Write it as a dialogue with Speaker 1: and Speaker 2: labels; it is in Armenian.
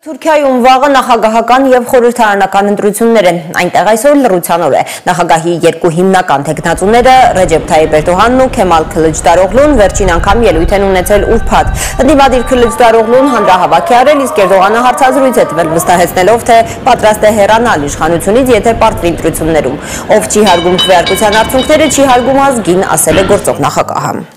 Speaker 1: Թուրքիայում վաղը նախագահական և խորհրդարանական ընտրություններ են, այնտեղ այսօր լռության օր է։ Նախագահի երկու հիմնական թեկնածուները Ռեջեփ Թայիփ Էրդողանն ու Քեմալ Քլիչդարօղլուն վերջին անգամ ելույթ են ունեցել ուրբաթ։ Ընդդիմադիր Քլիչդարօղլուն հանրահավաք է արել, իսկ Էրդողանը հարցազրույց է տվել, վստահեցնելով, թե պատրաստ է հեռանալ իշխանությունից, եթե պարտվի ընտրություններում։ Ով չի հարգում քվեարկության արդյունքները, չի հարգում ազգին, ասել է գործող նախագահը։